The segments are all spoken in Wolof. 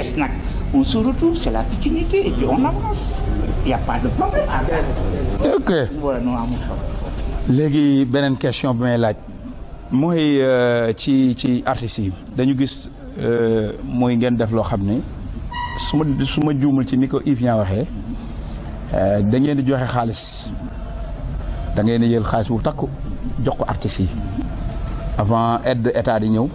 des nag on se retrouve c'est la pikinité et puis on avance il y a pas de problème à ça. ok voilà non amul problème. léegi beneen question bi may laaj mooy ci artistes yi dañu gis mooy ngeen def loo xam ne su ma juumul ci ni ko Yves Niang waxee da ngeen di joxe xaalis da ngeen di jël xaalis bu takku jox ko artistes yi avant aide état di ñëw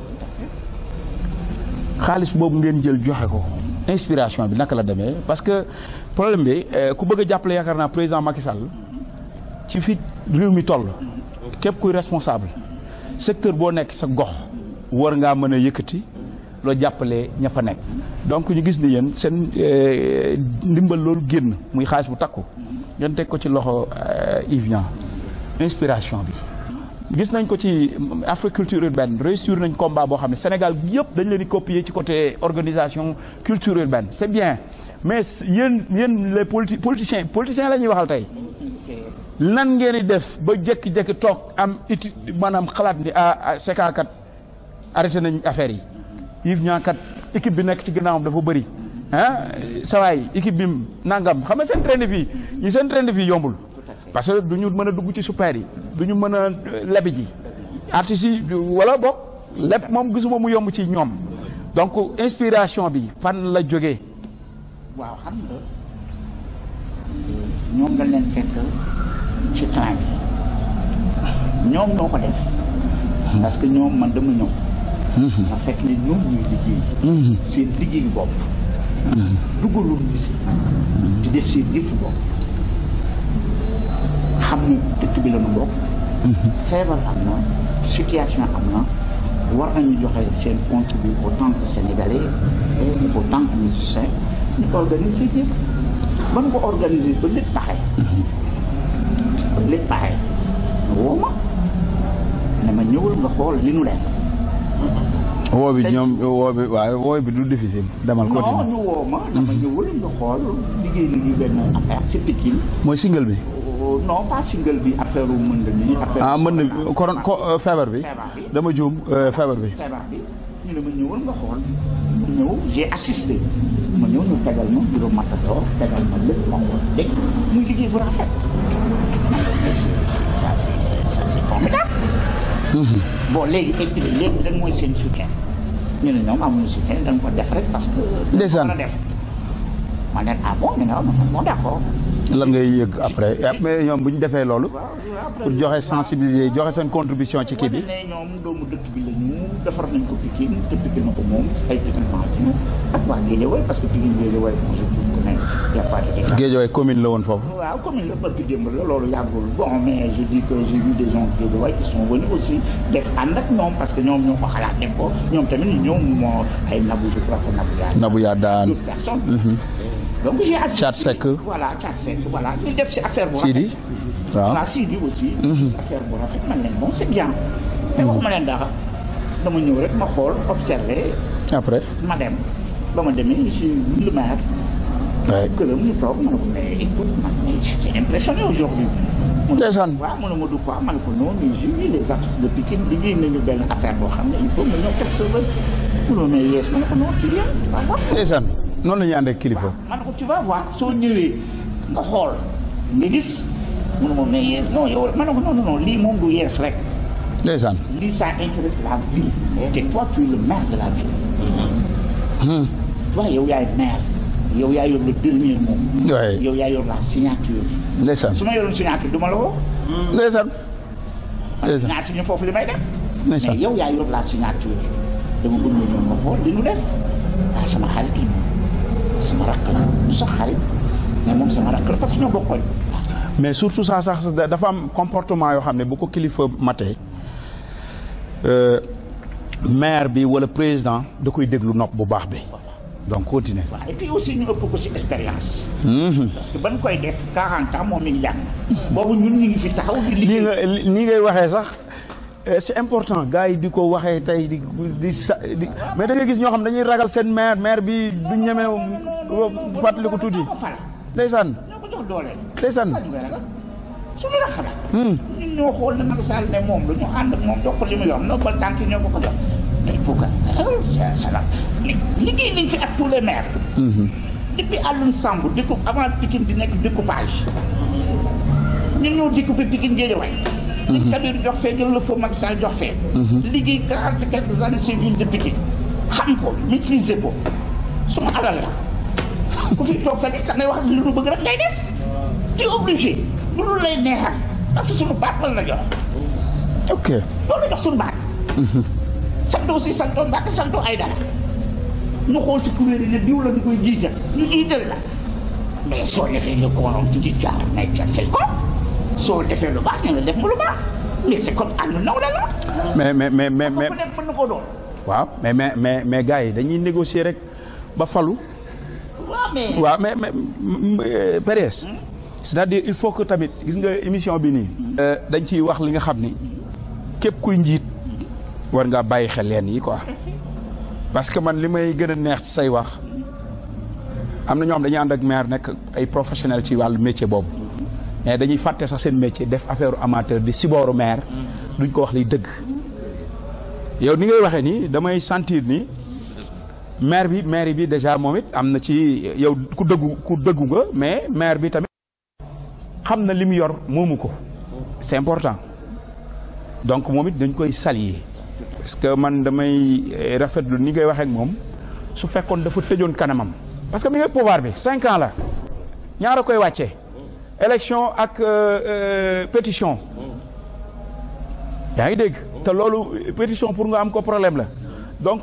xaalis boobu ngeen jël joxe ko inspiration bi naka la demee parce que problème bi ku bëgg a jàppale yaakaar naa président Macky Sall ci fi réew mi toll képp kuy responsable secteur boo nekk sa gox war ngaa mën a yëkkati loo jàppalee ña fa nekk donc ñu gis ni yéen seen ndimbal loolu génn muy xaalis bu takku ngeen teg ko ci loxo Yves Niang inspiration bi gis nañ ko ci Africulture urbaine réussir nañ combat boo xam ne Sénégal yëpp dañ leen di copier ci côté organisation culture urbaine c'est bien mais yéen les politiciens la ñuy waxal tey nan ngeen di def ba jékki-jékki toog am iti maanaam xalaat ni CK kat arrêté nañ affaire yi Yves Niang kat équipe bi nekk ci ginnaawam dafa bëri sawaay équipe bi nangam xam nga seen train de vie yi seen train de vie yombul parce que du ñu mën a dugg ci super yi du ñu mën a lebi ji artistes yi wala boog lépp moom gisuma mu yomb ci ñoom donc inspiration bi fan la jógee. waaw xam nga ñoom dañ leen fekk ci train bi ñoom ñoo ko def parce que ñoom man dama ñëw nga fekk ne ñoom ñuy liggéey seen liggéeyu bopp dugalul si di def seen yëfu bopp xam ne dëkk bi la ñu bokk feebar am na situation am na war nañu joxe seen contribution autant que sénégalais et autant que musicien ñu organiser yëpp ba ñu ko organiser ba lépp paxe ba lépp paxe woo ma ne ma ñëwal nga xool li nu def woo bi ñoom woo bi du difficile demal continue non ñu woo ma dama ñëwal nga xool liggéey nañu benn affaire c'est Pikine mooy single bi non pas single bi affaire u mën na nii affaire mën na feebar bi dama juum feebar bi ñu ne ma ñëwal nga xool mu ñëw j'ai assisté ma ñëw ñu tegal ma bureau Matador tegal ma lépp ma xool dégg muy liggéey bu rafet ça c'est formidable bon léegi léegi lan mooy seen soutien ñu ne ñoom amuñu soutien dañ ko def rek parce que ndeysaan def ma ne bon ñu ne bon d'accord lan ngay yëg après mais ñoom bu ñu defee loolu pour joxe sensibiliser joxe seen contribution ci kii bi ñoom doomu dëkk bi la ñu defar nañ ko Pikine te Pikine na ko moom ay Pikine ak waa Guédiawaye parce que Pikine Guédiawaye je trouve que ne y a pas de Guédiawaye commune la woon foofu waaw commune la parce que démb la loolu yàggul bon mais je dis que j'ai vu des gens Guédiawaye qui sont venus aussi def ànd ak ñoom parce que ñoom ñoo ko xalaat def ko ñoom tamit ñoom moo ay Nabou je crois que Nabou yaa daan d'autres personnes donc j'ai assisté Thiat Seck voilà ñu def si affaire bu rafet Sidi waaw voilà Sidi aussi affaire bu rafet man leen bon c'est bien mais waxuma leen dara dama ñëw rek ma xool observer après ma dem ba ma demee je suis le maire këram ñu toog ma ne ko mais écoute man j'étais impressionné aujourd'hui ndeysaan waaw mu ne ma du quoi ma ne ko non mais j'ai vu les artistes de Pikine liggéey nañu benn affaire boo xam ne il faut nga ñëw teg sa bët mu ne mais yees ma ne ko non tu viens tu vas voir ndeysaan noonu la ñuy ànd ak kilifa ma ne ko tu vas voir soo ñëwee nga xool nga gis mu ne ma mais yees non yow ma ne ko non lii moom du yees rek ndeysaan lii ça intéresse la ville te toi tu es le maire de la ville toi yow yaay maire yow yaa yor le dernier mot yow yaa yor la signature ndeysaan su ma yoroon signature du ma la woo ndeysaan naa signé foofu li may def mais yow yaa yor la signature dama bëgg nga ñëw nga xool li nu def sama xarit la sama rakk la du sax xarit mais moom sama rakk la parce que ñoo bokkoon mais surtout ça sax dafa am comportement yoo xam ne bu ko kilifa matee maire bi wala président da koy déglu nopp bu baax bi donc continuer. waaw et puis aussi ñu ëpp ko ci expérience. parce que ban koy def 40 ans moom mi ngi jàng. boobu ñun ñu ngi fi taxaw di liggéey. nii ngay waxee sax c'est important gars yi di ko waxee tey di mais da ngay gis ñoo xam dañuy ragal seen maire bi du ñeme fàttali ko tuuti. ndeysaan. ñoo ko jox doole. ndeysaan. suñu la xalaat. ñun ñoo xool ne Macky Sall ne moom la ñu ànd ak moom jox ko li mu yor noo ba tànk ñoo ko jox mais il faut que ça va liggéey nañ fi ak tous les maires. depuis Alioune Samb avant Pikine di nekk découpage ñun ñoo découpé Pikine Guédiawaye. dañ Kabir jox fee jël la fa Macky Sall jox fee. liggéey 40 quelques années ci ville de Pikine xam ko maîtriser ko suma alal la ku fi toog tamit da ngay wax li lu bëgg rek ngay def tu es obligé bu lu lay neexal parce que suñu baat la jox. ok loolu jox suñu baat. santoo si santoo Mbacke santoo ay dara ñu xool si kuréel yi ne diw la ñu koy jiital ñu jiital la mais soo defee lu ko waroon ci jaar mais fay ko soo defee lu baax ñu ne def mu lu baax mais c'est comme ànd naw la la. mais peut-être mën na koo doon. waaw mais gars yi dañuy négocier rek ba falu. waaw mais PDS. c'est-à-dire il faut que tamit gis nga émission bi nii. dañ ciy wax li nga xam ni képp kuy njiit war ngaa bàyyi xel leen yi quoi. parce que man li may gën a neex ci say wax am na ñoo xam dañuy ànd ak maire nekk ay professionnels ci wàllu métier boobu mais dañuy fàtte sax seen métier def affaire amateur di sibooru maire duñ ko wax liy dëgg. yow ni ngay waxee nii damay sentir ni maire bi déjà moom it am na ci yow ku dëggu nga mais maire bi tamit xam na li mu yor moomu ko c'est important donc moom it dañ koy saluer parce que man damay rafetlu ni ngay waxee ak moom su fekkoon dafa tëjoon kanamam parce que mi ngay pouvoir bi 5 ans la ñaara koy wàccee élection ak pétition yaa ngi dégg te loolu pétition pour nga am ko problème la donc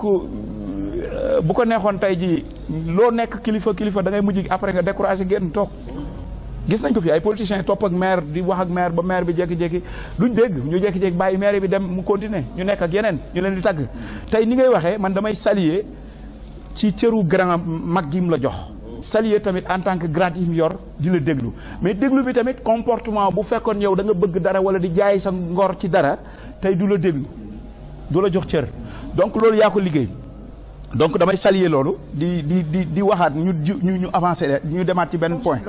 bu ko neexoon tey ji loo nekk kilifa da ngay mujj après nga découragé génn toog gis nañ ko fi ay politiciens topp ak maire di wax ak maire ba maire bi jékki-jékki duñ dégg ñu jékki-jékki bàyyi maire bi dem mu continuer ñu nekk ak yeneen ñu leen di tagg tey ni ngay waxee man damay saluer ci cëru grand mag gi mu la jox saluer tamit en tant que grand yi mu yor di la déglu mais déglu bi tamit comportement bu fekkoon yow da nga bëgg dara wala di jaay sa ngor ci dara tey du la déglu du la jox cër donc loolu yaa ko liggéey donc damay saluer loolu di waxaat ñu avancer ñu demaat ci benn point.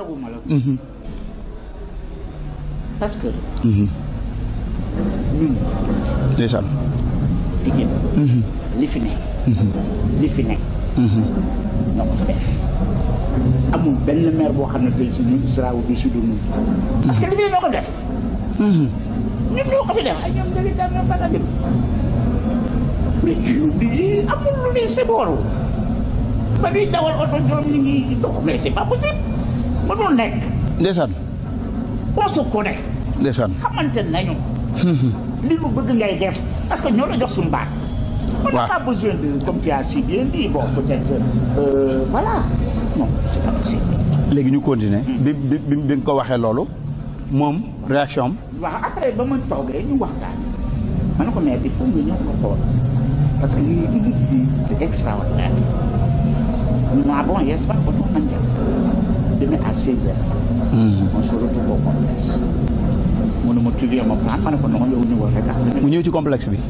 parce que. ñun. ndeysaan. Pikine. li fi ne. ñoo ko fa def. amul benn maire boo xam ne tey si ñun sera au-dessus de nous. parce que li fi ne ñoo ko def. ñun ñoo ko fi def ay ñoom dañuy daan na baga dem. mais bi amul lu ñuy sebooru ba ñuy dawal oto ñoom ñu ngi dox mais c'est pas possible mënul nekk. ndeysaan. on se connaît. ndeysaan. xamante nañu. li mu bëgg ngay def parce que ñoo la jox suñu baat. on n'a pas besoin de comme tu as si bien dit bon peut-être voilà non c'est pas possible. léegi ñu continuer. bi nga ko waxee loolu moom réaction am. waaw après ba ma toogee ñu waxtaan ma ne ko mais il faut nga ñëw nga xool parce que li ñu di c'est extraordinaire. Ah bon, yes, pas bon, demain à 16h. On se retrouve au complexe. Mon motivé mon plan, mu ñëw ci complexe bi.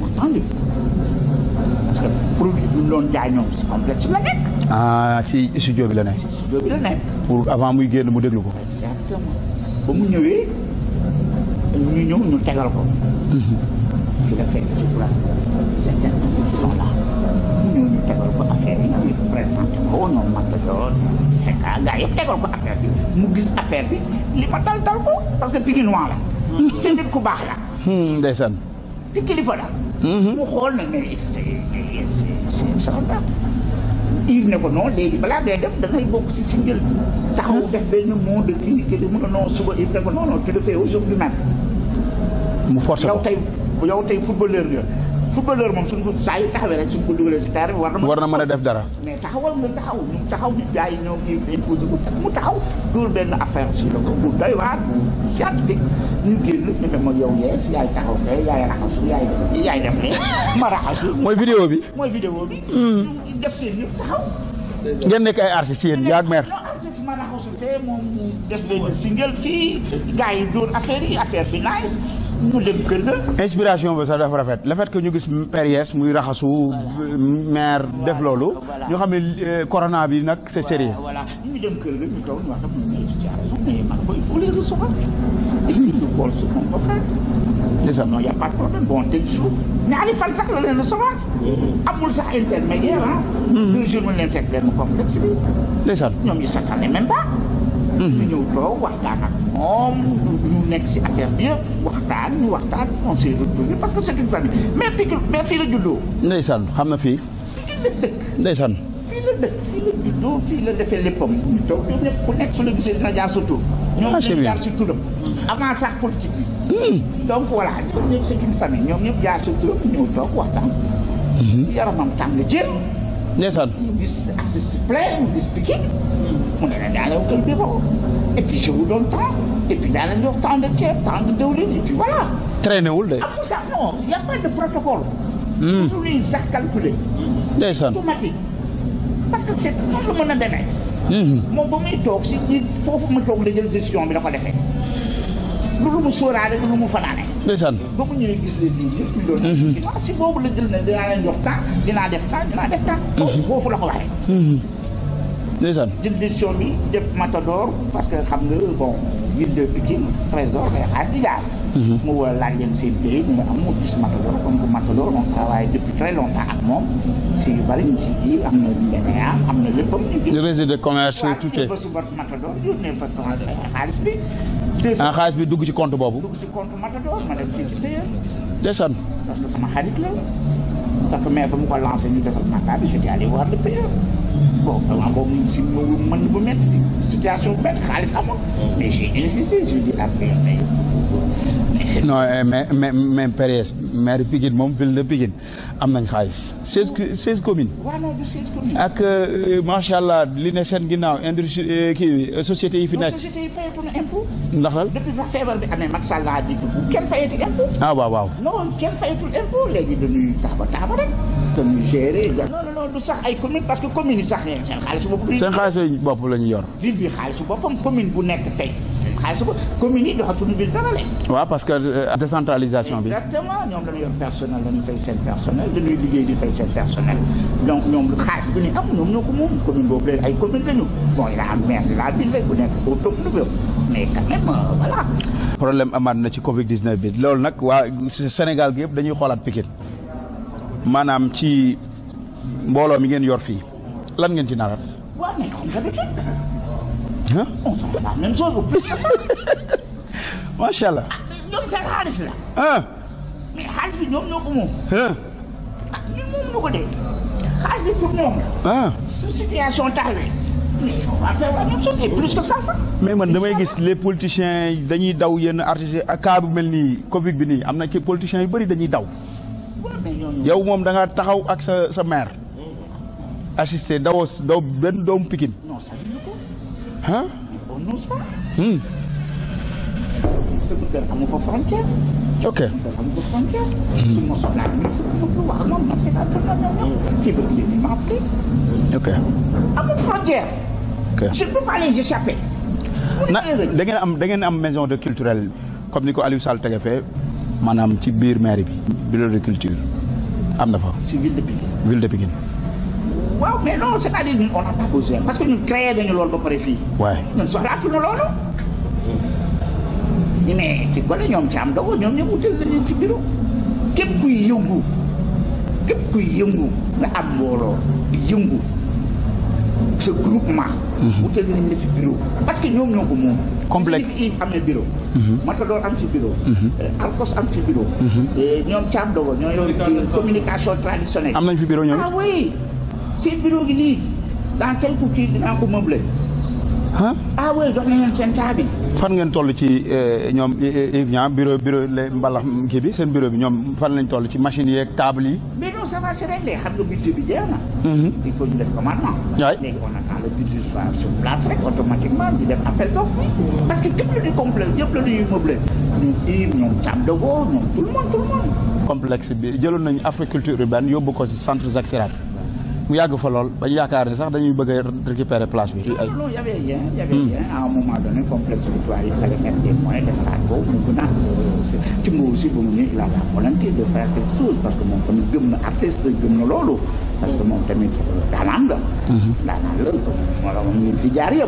Parce que produit bi loon jaay ñoom si complexe bi la nekk. Ah ci studio bi la nekk. Studio bi la nekk. pour avant muy génn mu déglu ko. Exactement. Ba mu ñëwee ñu ñëw ñu tegal ko. Fi la fekk je crois certains qui sont là. ñu tegal ko affaire yi ñu présenté ko ñoom Matador c'est ça gars yëpp tegal ko affaire bi mu gis affaire bi li ma dal ko parce que Pikinois la. te nit ku baax la. ndeysaan. te kilifa la. mu xool na mais c'est ça va. Yves ne ko non léegi balaa ngay def da ngay bokk si single taxaw def benn mot de kii que mu ne non suba Yves ne ko non tu le fais aujourd'hui même. mu forcé ko yow tey footballeur nga. footballeur moom suñ ko saa yu taxawee rek suñ ko dugalee si terrain war na mën a def dara. mais taxawal nga taxaw nit gars yi ñoom ñuy imposé ko mu taxaw dóor benn affaire si la ko bu doy waar scientifique ñu génn ñu ne ma yow yees yaay taxaw fee yaay raxasu yaay def ne ma raxasu. mooy vidéo bi. ñu def seen yëpp taxaw. ngeen nekk ay artistes yéen yaa ak maire. non artiste ma raxasu fee moom mu def benn single fii gars yi dóor affaire bi nice. ñu dem kër ga. inspiration bi sax dafa rafet le fait que ñu gis père Yesse muy raxasu maire def loolu. ñu xam ne corona bi nag c'est sérieux. voilà ñu dem kër ga ñu toog ñu wax dafa mais man il faut les recevoir et puis ñu xool ce qu'on peut faire non y a pas de problème bon tey suuf ñaari fan sax la leen recevoir. amul sax intermédiaire ah. 2 jours mu leen fekk leen complexe bi. ndeysaan ñoom ñu s'attendaient même pas. ñu ñëw toog waxtaan ak moom ñu nekk si affaire bi yëpp waxtaan on s'est retrouvé parce que c'est une famille mais fii la juddoo. ndeysaan xam na fii. fii la dëkk. ndeysaan. fii la juddoo fii la defee léppam ñu toog ñoom ñëpp ku nekk su la gisee dina jaar sa tur. ñoom ñu jaar si turam. avant sax politique bi. donc voilà ñoom ñëpp c'est une famille ñoom ñëpp jaar sa turam ñëw toog waxtaan. yaramam tàng jër. ndeysaan. ñu gis artiste plein ñu gis Pikine mu ne la daa lay wutal bureau et puis je vous donne temps et puis daa leen jox temps de ceeb temps de diwlin et puis voilà. traîné wul de. amul sax non y a pas de protocole. toujours ñuy sax calculé. ndeysaan automatique parce que c'est noonu la mën a demee. moom ba muy toog si nit foofu mu toog la jël décision bi da ko defee. lu mu sóoraale lu mu fanaane. ndeysaan. ba mu ñëwee gis leen nii yëpp ñu doon. si boobu la jël ne dinaa leen jox temps dinaa def temps. foofu la ko waxee. ndeysaan. jël décision bi def Matador parce que xam nga bon ville de Pikine trésor mais xaalis di jaar. mu war a laaj leen seen pays ñu am mu gis Matador comme que Matador on travaille depuis très longtemps ak moom si yu bëri ñu si kii am na DNA am na léppam. le registre de commerce tout est. ba si bot Matador yónnee fa transfert xaalis bi. xaalis bi dugg ci compte boobu. dugg si compte Matador ma dem seeti payeur. ndeysaan. parce que sama xarit la. parce que mais ba mu ko lancé ñu defal mandat bi j'étais allé voir le payeur. bon vraiment boobu si mën bu métti situation bu métti xaalis amul. mais j'ai insisté je dis après mais. non mais PDS maire Pikine moom ville de Pikine am nañ xaalis 16 communes. waaw non du 16 communes. ak macha allah li ne seen ginnaaw industrie kii sociétés yi fi nekk. sociétés yi fayatuñu impôt. ndax lan depuis ba feebar bi amee Macky Sall laa di dugg kenn fayati impôt. ah waaw. non kenn fayatul impôt léegi dañuy taaba rek. dañuy gérer. non du sax ay communes parce que communes yi sax seen xaalisu bopp. seen xaalisu bopp la ñu yor. ville bi xaalisu boppam commune bu nekk tey seen xaalisu bopp communes yi doxatuñu ville dara leen. waaw parce que décentralisation bi. exactement ñoom dañu yor personnel dañuy fay seen personnel dañuy liggéey di fay seen personnel donc ñoom xaalis bi ñu am ñoom ñoo ko moom commune boobu léegi ay commune lañu bon il y a un maire de la ville bu nekk au top niveau mais quand même voilà. problème amaat na ci Covid 19 bi loolu nag waa Sénégal gi yëpp dañuy xoolaat Pikine maanaam ci mbooloo mi ngeen yor fii lan ngeen ci narat. waaw mais comme d'habitude. on fait la même chose ou plus que ça. macha allah. ñoom seen xaalis la. mais xaalis bi ñoom ñoo ko moom. ñun moom ñu ko dee. xaalis bi pour moom la. su situation taxawee. mais on va faire la même chose et plus que ça sax. mais man damay gis les politiciens dañuy daw yenn artistes ak cas bu mel nii Covid bi nii am na ci politiciens yu bëri dañuy daw. yow moom da nga taxaw ak sa maire. assisté daw benn doomu Pikine. non sañuñu ko. on n'ose pas. sama kër amu fa frontière. ok amu fa frontière. su ma soxlaa ñu wax ak moom c'est pas ci bëgg li ma appelé. ok amul frontière. ok je ne peux pas les échapper. da ngeen am maison de culturelle comme ni ko Aliou Sall tege fee maanaam ci biir mairie bi bureau de culture am na fa. si ville de Pikine. ville de Pikine. waaw mais non c'est-à-dire on n'a pas besoin parce que ñun créé nañu loolu ba pare fii. waay ñun soxlaatuñu loolu. mais ci gone ñoom ci am dogo ñoom ñëpp utal na leen ci bureau képp kuy yëngu nga am mbooloo yëngu sa groupement. utal nañ la fi bureau parce que ñoom ñoo ko moom. complexe si am na bureau. Matador am ci bureau. Arcos am ci bureau. ñoom ci am dogo ñoo yor communication traditionnelle. am nañ fi bureau ñoom. ah oui seen bureau gi nii dans quelques kii dinaa ko meubler. ah oui jox nañ leen seen caabi. fan ngeen toll ci ñoom bureau mbalax kii bi seen bureau bi ñoom fan lañ toll ci machines yeeg table yi. mais non ça va c'est réglé xam nga budget bi jeex na. il faut ñu def commandement. waay léegi on attend le budget soit sur place rek automatiquement ñu def appel d'offre bi parce que képp la ñuy complet yëpp la ñuy meubler ñoom ñoom Thiam Dogo ñoom tout le monde. complexe bi jëloon nañu agriculture urbaine yóbbu ko ci centre Jacques Chirac mu yàgg fa lool ba ñu yaakaar ne sax dañuy bëgg a récupérer place bi. non y avait rien à un moment donné complexe bi il fallait mettre des moyens defaraat ko mu gën a ci moom aussi ba mu ñëw il a la volonté de faire quelque chose parce que moom tamit gëm na artiste gëm na loolu parce que moom tamit daanaan la. daanaan la moom ñu fi jaar yëpp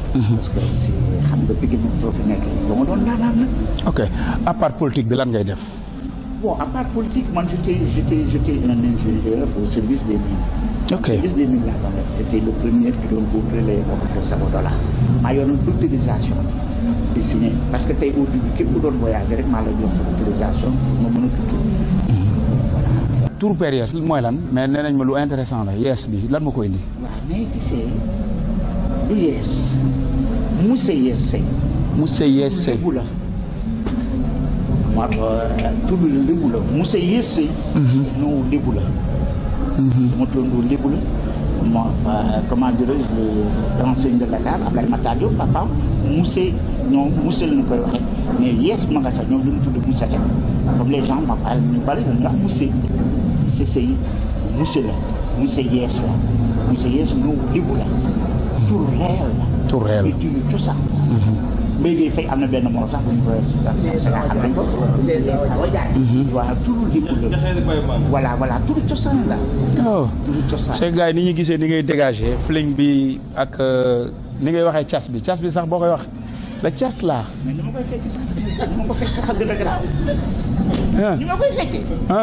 parce que aussi xam nga Pikine moom soo fi nekkee ba ma doon daanaan nag. ok à part politique bi lan ngay def. bon à part politique man j'étais un ingénieur au service des mines. ok service des mines laa doon def j'étais le premier qui doon couvrir les portes de Sabodala. maa yoroon autorisation di signer parce que tey au début képp ku doon voyager rek maa la jox sa autorisation ma mën a tukki. tour père Yesse mooy lan mais nee nañ ma lu intéressant la Yesse bi lan ma ko indi. waaw mais tu sais du Yesse monsieur Yesse Seye. monsieur Yesse Seye lébu la moo tur bi la lébu la monsieur Yesse Seye. non lébu la. sama turandoo lébu la. moo comment dirais-je l'enseigne de Dakar Ablaye Matar Diop papaam monsieur ñoom monsieur la ñu koy waxee mais Yesse ma nga sax ñoom dañu tudd monsieur rek comme les gens m'appellent ñu bari dañu wax monsieur Seye monsieur la monsieur Yesse la monsieur Yesse ñoom lébu la. tur réel la. tur réel la tur cosaan la. mbéy mi fay am na benn moro sax bu ñu koy xam nañ ko. waaw turu lébu la. voilà turu cosaan la. oh turu cosaan. c'est gars yi ni ñu gisee ni ngay dégager fling bi ak ni ngay waxee cas bi sax boo koy wax la cas la. mais ni ma koy fekk sax ni ma ko fekk sax gën a garaaw. ni ma koy fekkee.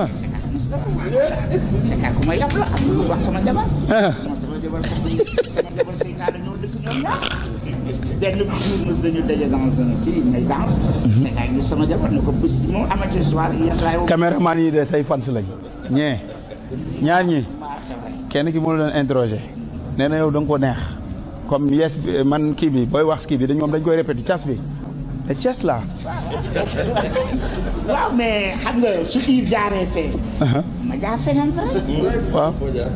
c'est que ku ma yàpp la am lu wax sama jabar. sama jabar say naa la ñoo dëkk ñoom ñaar. benn jour mos dañu daje dans un kii may danse. c'est que gis sama jabar ne ko bés moom amateur soir Yesse laay woo. caméraman yi de say fans lañ. ñaar ñi kenn ki moo leen interroger nee na yow da nga ko neex comme Yesse bi man kii bi booy wax kii bi dañ koy répété cas bi te cas la. waaw mais xam nga su kii jaaree fee. ma jaar feneen fa rek. waaw.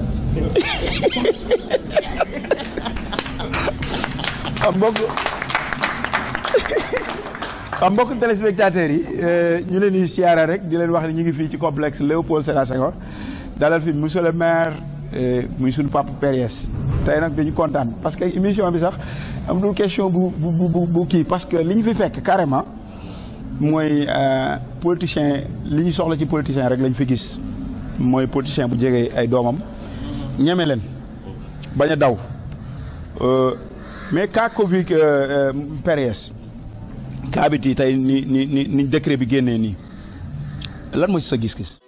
mbokk téléspectateurs yi ñu leen di siyaara rek di leen wax ne ñu ngi fii ci complexe Léopold Sédar Senghor dalal fi monsieur le maire muy suñu papa père Yesse tey nag dañu kontaan parce que émission bi sax am dul question bu kii parce que li ñu fi fekk carrément mooy politicien li ñu soxla ci politicien rek lañ fi gis mooy politicien bu jege ay doomam ñeme leen bañ a daw mais cas Covid père Yesse cas bi tey ni décret bi génnee nii lan mooy sa gis-gis.